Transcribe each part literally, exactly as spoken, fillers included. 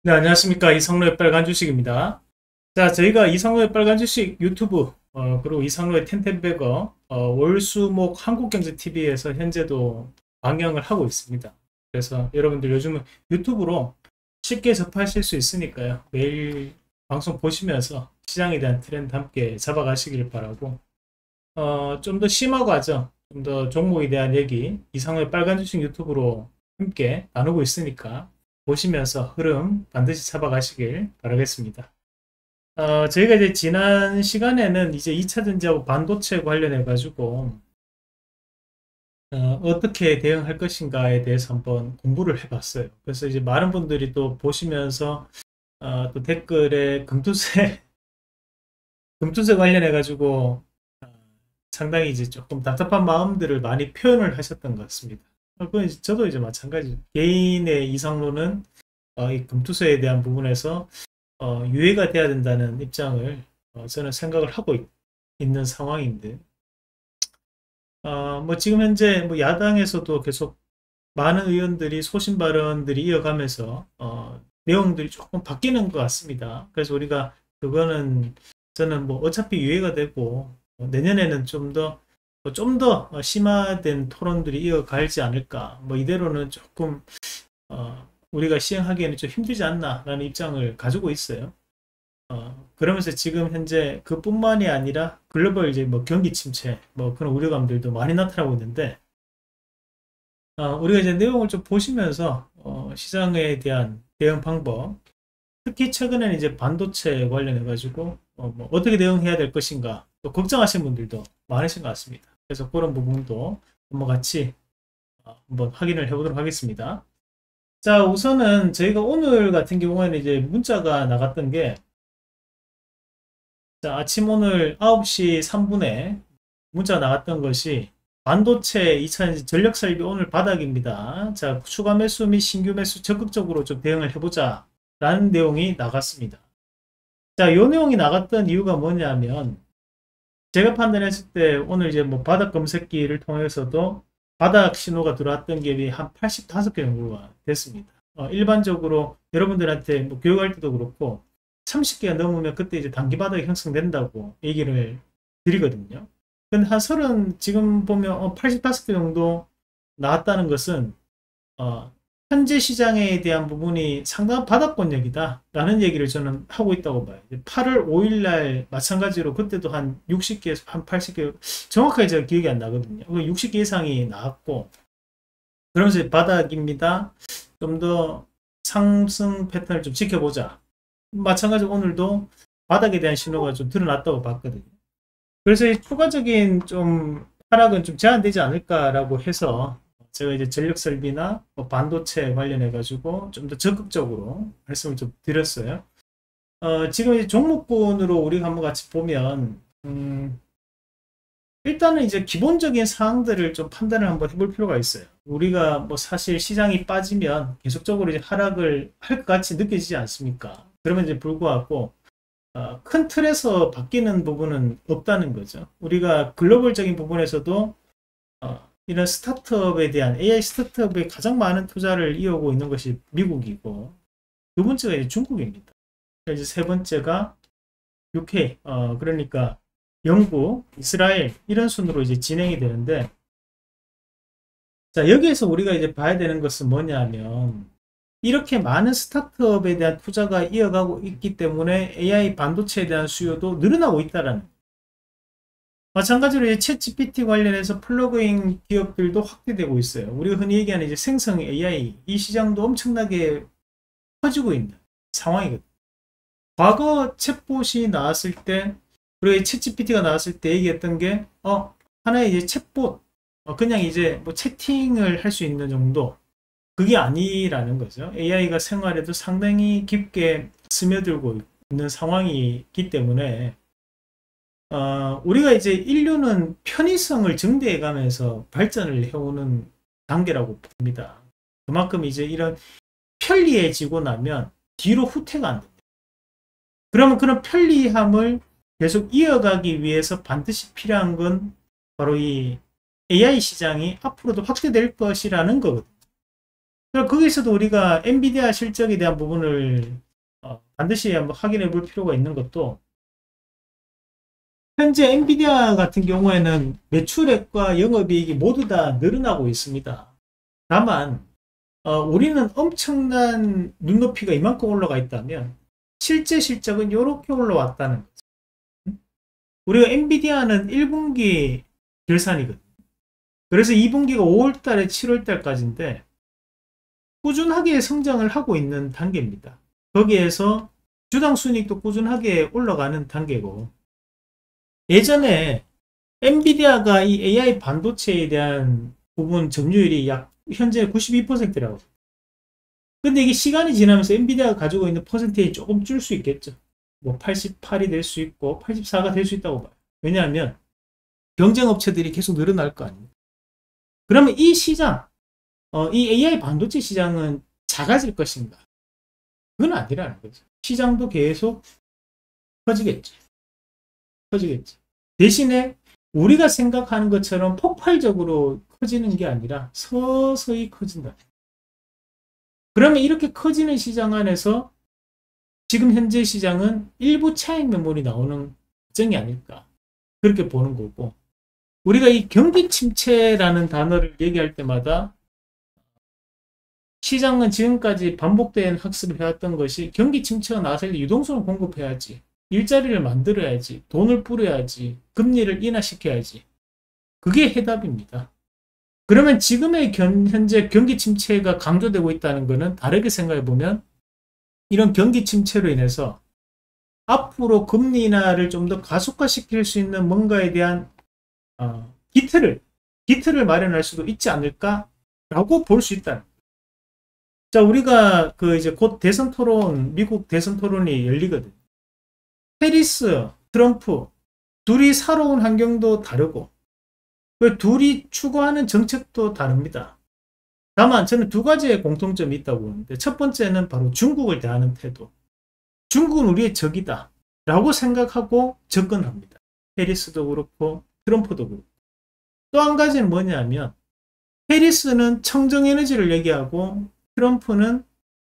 네, 안녕하십니까. 이상로의 빨간 주식입니다. 자, 저희가 이상로의 빨간 주식 유튜브, 어, 그리고 이상로의 텐텐베거, 어, 월수목 한국경제티비에서 현재도 방영을 하고 있습니다. 그래서 여러분들 요즘은 유튜브로 쉽게 접하실 수 있으니까요. 매일 방송 보시면서 시장에 대한 트렌드 함께 잡아가시길 바라고, 어, 좀 더 심화과정, 좀 더 종목에 대한 얘기, 이상로의 빨간 주식 유튜브로 함께 나누고 있으니까 보시면서 흐름 반드시 잡아가시길 바라겠습니다. 어, 저희가 이제 지난 시간에는 이제 이 차 전지하고 반도체 관련해 가지고 어, 떻게 대응할 것인가에 대해서 한번 공부를 해봤어요. 그래서 이제 많은 분들이 또 보시면서 어, 또 댓글에 금투세 금투세 관련해 가지고 어, 상당히 이제 조금 답답한 마음들을 많이 표현을 하셨던 것 같습니다. 어, 그건 이제 저도 이제 마찬가지. 개인의 이상로는 어, 이 금투세에 대한 부분에서 어, 유예가 돼야 된다는 입장을 어, 저는 생각을 하고 있, 는 상황인데, 어, 뭐 지금 현재 뭐 야당에서도 계속 많은 의원들이 소신 발언들이 이어가면서 어, 내용들이 조금 바뀌는 것 같습니다. 그래서 우리가 그거는 저는 뭐 어차피 유예가 되고 어, 내년에는 좀 더 좀 더 심화된 토론들이 이어가지 않을까. 뭐 이대로는 조금 어, 우리가 시행하기에는 좀 힘들지 않나라는 입장을 가지고 있어요. 어, 그러면서 지금 현재 그뿐만이 아니라 글로벌 이제 뭐 경기 침체 뭐 그런 우려감들도 많이 나타나고 있는데 어, 우리가 이제 내용을 좀 보시면서 어, 시장에 대한 대응 방법, 특히 최근에는 이제 반도체 관련해 가지고 어, 뭐 어떻게 대응해야 될 것인가 또 걱정하시는 분들도 많으신 것 같습니다. 그래서 그런 부분도 한번 같이 어, 한번 확인을 해보도록 하겠습니다. 자, 우선은 저희가 오늘 같은 경우에는 이제 문자가 나갔던 게, 자, 아침 오늘 아홉 시 삼 분에 문자 나갔던 것이 반도체 이 차 전력 설비 오늘 바닥입니다. 자, 추가 매수 및 신규 매수 적극적으로 좀 대응을 해보자 라는 내용이 나갔습니다. 자, 이 내용이 나갔던 이유가 뭐냐면 제가 판단했을 때 오늘 이제 뭐 바닥 검색기를 통해서도 바닥 신호가 들어왔던 게 한 팔십오 개 정도가 됐습니다. 어, 일반적으로 여러분들한테 뭐 교육할 때도 그렇고 삼십 개가 넘으면 그때 이제 단기 바닥이 형성된다고 얘기를 드리거든요. 근데 한 서른 지금 보면 어, 팔십오 개 정도 나왔다는 것은 어, 현재 시장에 대한 부분이 상당한 바닥권역이다 라는 얘기를 저는 하고 있다고 봐요. 팔월 오 일 날 마찬가지로 그때도 한 육십 개에서 한 팔십 개, 정확하게 제가 기억이 안 나거든요. 육십 개 이상이 나왔고 그러면서 바닥입니다. 좀 더 상승 패턴을 좀 지켜보자. 마찬가지로 오늘도 바닥에 대한 신호가 좀 드러났다고 봤거든요. 그래서 이 추가적인 좀 하락은 좀 제한되지 않을까라고 해서 제가 이제 전력 설비나 뭐 반도체 관련해 가지고 좀 더 적극적으로 말씀을 좀 드렸어요. 어, 지금 이제 종목군으로 우리가 한번 같이 보면 음, 일단은 이제 기본적인 사항들을 좀 판단을 한번 해볼 필요가 있어요. 우리가 뭐 사실 시장이 빠지면 계속적으로 이제 하락을 할 것 같이 느껴지지 않습니까? 그러면 이제 불구하고 어, 큰 틀에서 바뀌는 부분은 없다는 거죠. 우리가 글로벌적인 부분에서도 어, 이런 스타트업에 대한 에이아이 스타트업에 가장 많은 투자를 이어오고 있는 것이 미국이고 두 번째가 이제 중국입니다. 이제 세 번째가 유케이, 어, 그러니까 영국, 이스라엘 이런 순으로 이제 진행이 되는데, 자, 여기에서 우리가 이제 봐야 되는 것은 뭐냐면 이렇게 많은 스타트업에 대한 투자가 이어가고 있기 때문에 에이아이 반도체에 대한 수요도 늘어나고 있다라는. 마찬가지로 이제 챗 지피티 관련해서 플러그인 기업들도 확대되고 있어요. 우리가 흔히 얘기하는 이제 생성 에이아이 이 시장도 엄청나게 커지고 있는 상황이거든요. 과거 챗봇이 나왔을 때, 그리고 챗 지피티가 나왔을 때 얘기했던 게, 어, 하나의 이제 챗봇, 어, 그냥 이제 뭐 채팅을 할 수 있는 정도, 그게 아니라는 거죠. 에이아이가 생활에도 상당히 깊게 스며들고 있는 상황이기 때문에, 어, 우리가 이제 인류는 편의성을 증대해 가면서 발전을 해오는 단계라고 봅니다. 그만큼 이제 이런 편리해지고 나면 뒤로 후퇴가 안 됩니다. 그러면 그런 편리함을 계속 이어가기 위해서 반드시 필요한 건 바로 이 에이아이 시장이 앞으로도 확대될 것이라는 거거든요. 그럼 거기서도 우리가 엔비디아 실적에 대한 부분을 어, 반드시 한번 확인해 볼 필요가 있는 것도, 현재 엔비디아 같은 경우에는 매출액과 영업이익이 모두 다 늘어나고 있습니다. 다만 어, 우리는 엄청난 눈높이가 이만큼 올라가 있다면 실제 실적은 이렇게 올라왔다는 거죠. 우리가 엔비디아는 일 분기 결산이거든요. 그래서 이 분기가 오월 달에 칠월 달까지인데 꾸준하게 성장을 하고 있는 단계입니다. 거기에서 주당 순이익도 꾸준하게 올라가는 단계고, 예전에 엔비디아가 이 에이아이 반도체에 대한 부분 점유율이 약 현재 구십이 퍼센트라고. 근데 이게 시간이 지나면서 엔비디아가 가지고 있는 퍼센테이지 조금 줄 수 있겠죠. 뭐 팔십팔이 될 수 있고 팔십사가 될 수 있다고 봐요. 왜냐하면 경쟁 업체들이 계속 늘어날 거 아닙니까? 그러면 이 시장, 어, 이 에이아이 반도체 시장은 작아질 것인가? 그건 아니라는 거죠. 시장도 계속 커지겠죠. 커지겠죠. 대신에 우리가 생각하는 것처럼 폭발적으로 커지는 게 아니라 서서히 커진다. 그러면 이렇게 커지는 시장 안에서 지금 현재 시장은 일부 차익 매물이 나오는 과정이 아닐까, 그렇게 보는 거고, 우리가 이 경기 침체라는 단어를 얘기할 때마다 시장은 지금까지 반복된 학습을 해왔던 것이, 경기 침체가 나왔을 때 유동성을 공급해야지, 일자리를 만들어야지, 돈을 뿌려야지, 금리를 인하시켜야지. 그게 해답입니다. 그러면 지금의 견, 현재 경기 침체가 강조되고 있다는 것은 다르게 생각해 보면, 이런 경기 침체로 인해서 앞으로 금리 인하를 좀 더 가속화시킬 수 있는 뭔가에 대한 어, 기틀을 기틀을 마련할 수도 있지 않을까라고 볼 수 있다. 자, 우리가 그 이제 곧 대선 토론, 미국 대선 토론이 열리거든요. 해리스, 트럼프 둘이 살아온 환경도 다르고, 그 둘이 추구하는 정책도 다릅니다. 다만 저는 두 가지의 공통점이 있다고 보는데, 첫 번째는 바로 중국을 대하는 태도. 중국은 우리의 적이다 라고 생각하고 접근합니다. 해리스도 그렇고 트럼프도 그렇고. 또 한 가지는 뭐냐면, 해리스는 청정에너지를 얘기하고 트럼프는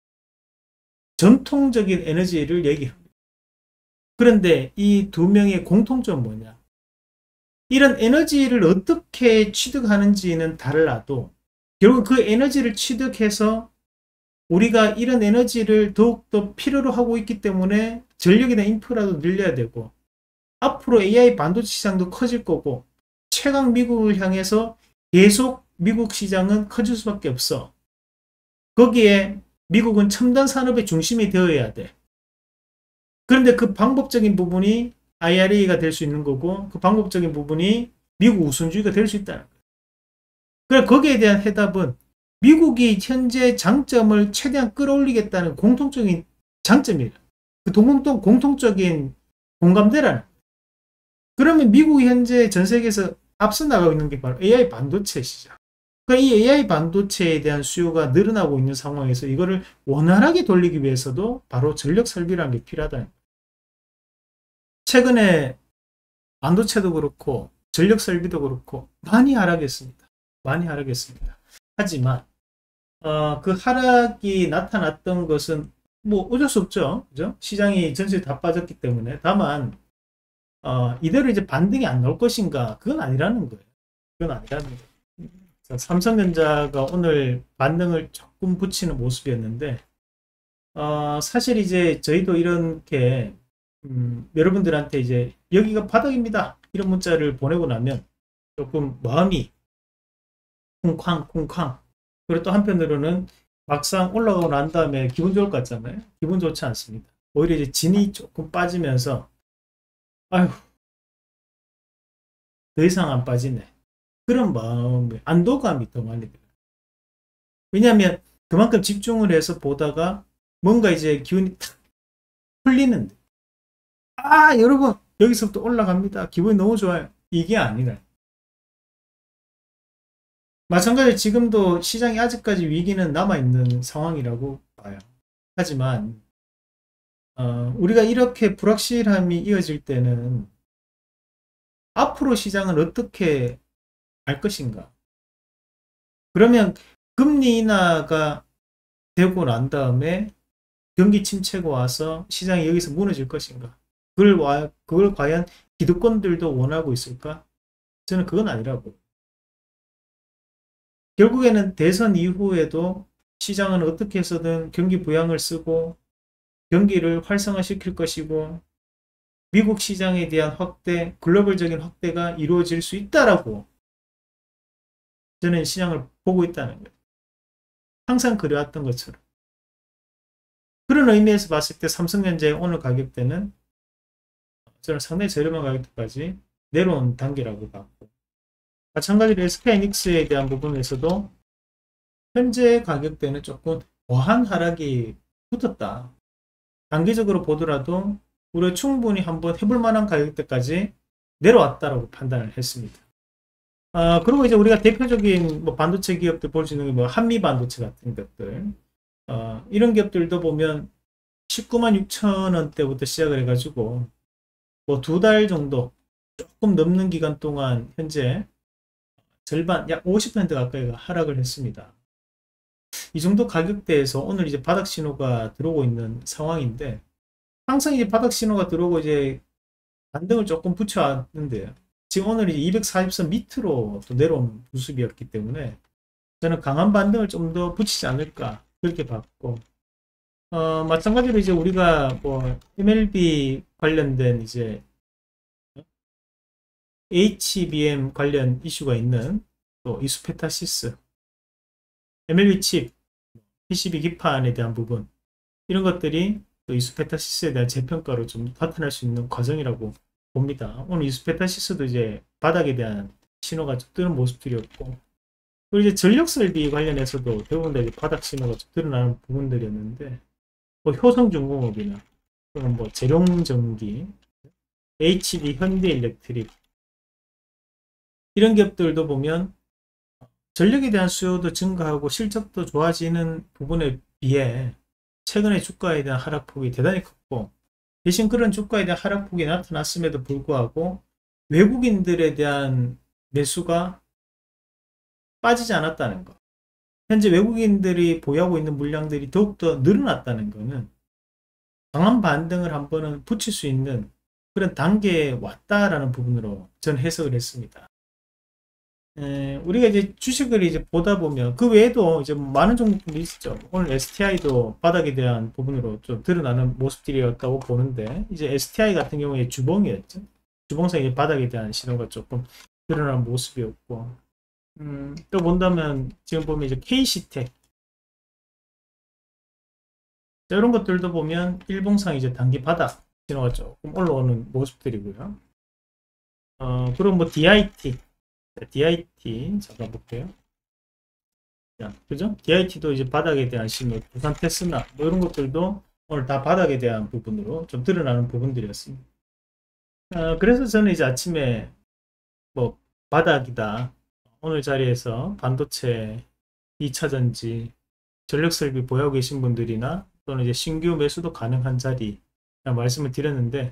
전통적인 에너지를 얘기합니다. 그런데 이 두 명의 공통점은 뭐냐? 이런 에너지를 어떻게 취득하는지는 달라도 결국 그 에너지를 취득해서 우리가 이런 에너지를 더욱더 필요로 하고 있기 때문에 전력이나 인프라도 늘려야 되고, 앞으로 에이아이 반도체 시장도 커질 거고, 최강 미국을 향해서 계속 미국 시장은 커질 수밖에 없어. 거기에 미국은 첨단 산업의 중심이 되어야 돼. 그런데 그 방법적인 부분이 아이알에이가 될 수 있는 거고, 그 방법적인 부분이 미국 우선주의가 될 수 있다는 거예요. 그래, 거기에 대한 해답은 미국이 현재 장점을 최대한 끌어올리겠다는 공통적인 장점이에요. 그 동공동 공통적인 공감대라는 거예요. 그러면 미국이 현재 전 세계에서 앞서 나가고 있는 게 바로 에이아이 반도체 시장. 그러니까 이 에이아이 반도체에 대한 수요가 늘어나고 있는 상황에서 이거를 원활하게 돌리기 위해서도 바로 전력 설비라는 게 필요하다는 거예요. 최근에 반도체도 그렇고 전력 설비도 그렇고 많이 하락했습니다. 많이 하락했습니다. 하지만 어, 그 하락이 나타났던 것은 뭐 어쩔 수 없죠. 그죠? 시장이 전체에 다 빠졌기 때문에. 다만 어, 이대로 이제 반등이 안 나올 것인가? 그건 아니라는 거예요. 그건 아니라는 거예요. 삼성전자가 오늘 반등을 조금 붙이는 모습이었는데, 어, 사실 이제 저희도 이렇게 음, 여러분들한테 이제 여기가 바닥입니다 이런 문자를 보내고 나면 조금 마음이 쿵쾅 쿵쾅. 그리고 또 한편으로는 막상 올라가고 난 다음에 기분 좋을 것 같잖아요. 기분 좋지 않습니다. 오히려 이제 진이 조금 빠지면서 아휴, 더 이상 안 빠지네, 그런 마음의 안도감이 더 많이 들어요. 왜냐하면 그만큼 집중을 해서 보다가 뭔가 이제 기운이 탁 풀리는데, 아 여러분 여기서부터 올라갑니다, 기분이 너무 좋아요, 이게 아니라. 마찬가지로 지금도 시장이 아직까지 위기는 남아있는 상황이라고 봐요. 하지만 어, 우리가 이렇게 불확실함이 이어질 때는 앞으로 시장을 어떻게 할 것인가. 그러면 금리 인하가 되고 난 다음에 경기 침체가 와서 시장이 여기서 무너질 것인가? 그걸, 와, 그걸 과연 기득권들도 원하고 있을까? 저는 그건 아니라고. 결국에는 대선 이후에도 시장은 어떻게 해서든 경기 부양을 쓰고 경기를 활성화시킬 것이고 미국 시장에 대한 확대, 글로벌적인 확대가 이루어질 수 있다라고 저는 시장을 보고 있다는 거예요. 항상 그래왔던 것처럼. 그런 의미에서 봤을 때 삼성전자의 오늘 가격대는 저는 상당히 저렴한 가격대까지 내려온 단계라고 봤고, 마찬가지로 에스케이하이닉스에 대한 부분에서도 현재 가격대는 조금 과한 하락이 붙었다. 단기적으로 보더라도 우리가 충분히 한번 해볼 만한 가격대까지 내려왔다라고 판단을 했습니다. 아, 그리고 이제 우리가 대표적인 뭐 반도체 기업들 볼 수 있는 게 뭐 한미 반도체 같은 것들, 어, 이런 기업들도 보면 십구만 육천 원대부터 시작을 해가지고 뭐 두 달 정도 조금 넘는 기간 동안 현재 절반 약 오십 퍼센트 가까이가 하락을 했습니다. 이 정도 가격대에서 오늘 이제 바닥 신호가 들어오고 있는 상황인데, 항상 이제 바닥 신호가 들어오고 이제 반등을 조금 붙여왔는데 지금 오늘 이제 이백사십 선 밑으로 또 내려온 모습이었기 때문에 저는 강한 반등을 좀 더 붙이지 않을까 그렇게 봤고, 어, 마찬가지로 이제 우리가 뭐 엠엘비 관련된 이제 에이치비엠 관련 이슈가 있는 또 이수페타시스, 엠엘비 칩, 피시비 기판에 대한 부분, 이런 것들이 또 이수페타시스에 대한 재평가로 좀 나타날 수 있는 과정이라고 봅니다. 오늘 이수페타시스도 이제 바닥에 대한 신호가 좀 뜨는 모습들이었고, 그리고 이제 전력설비 관련해서도 대부분 다 이제 바닥 신호가 좀 드러나는 부분들이었는데, 뭐 효성중공업이나 또는 뭐 재룡전기, 에이치디 현대일렉트릭, 이런 기업들도 보면 전력에 대한 수요도 증가하고 실적도 좋아지는 부분에 비해 최근에 주가에 대한 하락폭이 대단히 컸고, 대신 그런 주가에 대한 하락폭이 나타났음에도 불구하고 외국인들에 대한 매수가 빠지지 않았다는 것, 현재 외국인들이 보유하고 있는 물량들이 더욱더 늘어났다는 것은 강한 반등을 한 번은 붙일 수 있는 그런 단계에 왔다라는 부분으로 저는 해석을 했습니다. 에, 우리가 이제 주식을 이제 보다 보면 그 외에도 이제 많은 종목들이 있죠. 오늘 에스티아이도 바닥에 대한 부분으로 좀 드러나는 모습들이었다고 보는데, 이제 에스티아이 같은 경우에 주봉이었죠. 주봉상 이제 바닥에 대한 신호가 조금 드러나는 모습이었고, 음, 또 본다면 지금 보면 이제 케이씨텍, 이런 것들도 보면 일봉상 이제 단기 바닥 신호가 조금 올라오는 모습들이고요. 어, 그리고 뭐 디아이티, 디아이티 잠깐 볼게요. 자, 그죠? 디아이티도 이제 바닥에 대한 신호, 부산 테스나 뭐 이런 것들도 오늘 다 바닥에 대한 부분으로 좀 드러나는 부분들이었습니다. 어, 그래서 저는 이제 아침에 뭐 바닥이다, 오늘 자리에서 반도체, 이차전지, 전력설비 보유하고 계신 분들이나 또는 이제 신규 매수도 가능한 자리 말씀을 드렸는데,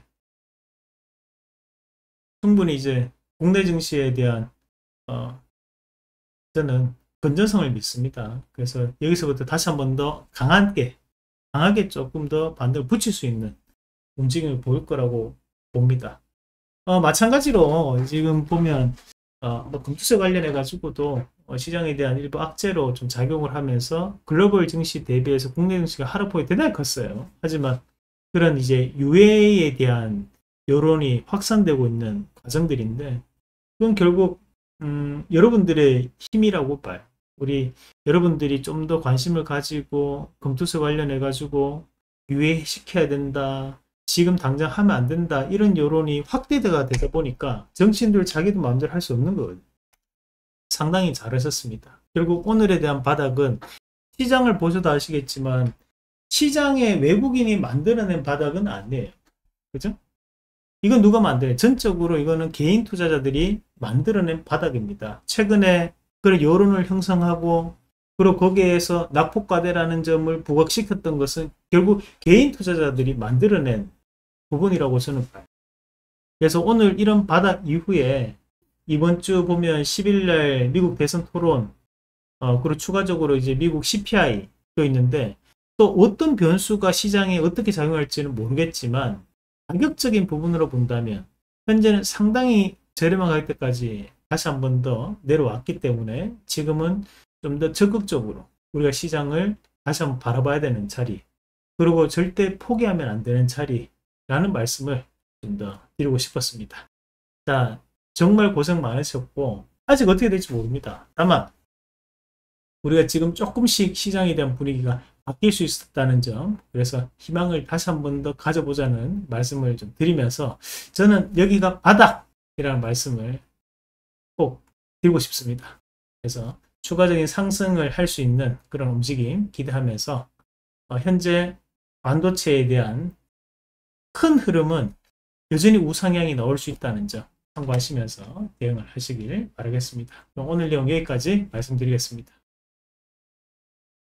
충분히 이제 국내 증시에 대한 어, 저는 건전성을 믿습니다. 그래서 여기서부터 다시 한 번 더 강하게 강하게 조금 더 반등을 붙일 수 있는 움직임을 보일 거라고 봅니다. 어, 마찬가지로 지금 보면 어, 뭐 금투세 관련해 가지고도 어, 시장에 대한 일부 악재로 좀 작용을 하면서 글로벌 증시 대비해서 국내 증시가 하락폭이 대단히 컸어요. 하지만 그런 이제 유에이에 대한 여론이 확산되고 있는 과정들인데, 그건 결국 음, 여러분들의 힘이라고 봐요. 우리 여러분들이 좀 더 관심을 가지고 금투세 관련해 가지고 유예 시켜야 된다, 지금 당장 하면 안 된다, 이런 여론이 확대가 되다 보니까 정치인들 자기도 마음대로 할 수 없는 거거든요. 상당히 잘하셨습니다. 결국 오늘에 대한 바닥은 시장을 보셔도 아시겠지만 시장에 외국인이 만들어낸 바닥은 아니에요. 그죠? 이건 누가 만들어요? 전적으로 이거는 개인 투자자들이 만들어낸 바닥입니다. 최근에 그런 여론을 형성하고 그리고 거기에서 낙폭과대라는 점을 부각시켰던 것은 결국 개인 투자자들이 만들어낸 부분이라고 저는 봐요. 그래서 오늘 이런 바닥 이후에 이번 주 보면 십 일날 미국 대선 토론, 어, 그리고 추가적으로 이제 미국 씨피아이, 있는데 또 어떤 변수가 시장에 어떻게 작용할지는 모르겠지만 가격적인 부분으로 본다면 현재는 상당히 저렴한 가격대까지 다시 한 번 더 내려왔기 때문에 지금은 좀 더 적극적으로 우리가 시장을 다시 한번 바라봐야 되는 자리, 그리고 절대 포기하면 안 되는 자리라는 말씀을 좀 더 드리고 싶었습니다. 자, 정말 고생 많으셨고 아직 어떻게 될지 모릅니다. 다만 우리가 지금 조금씩 시장에 대한 분위기가 바뀔 수 있었다는 점, 그래서 희망을 다시 한 번 더 가져보자는 말씀을 좀 드리면서 저는 여기가 바닥이라는 말씀을 꼭 드리고 싶습니다. 그래서 추가적인 상승을 할 수 있는 그런 움직임 기대하면서 어, 현재 반도체에 대한 큰 흐름은 여전히 우상향이 나올 수 있다는 점 참고하시면서 대응을 하시길 바라겠습니다. 그럼 오늘 내용 여기까지 말씀드리겠습니다.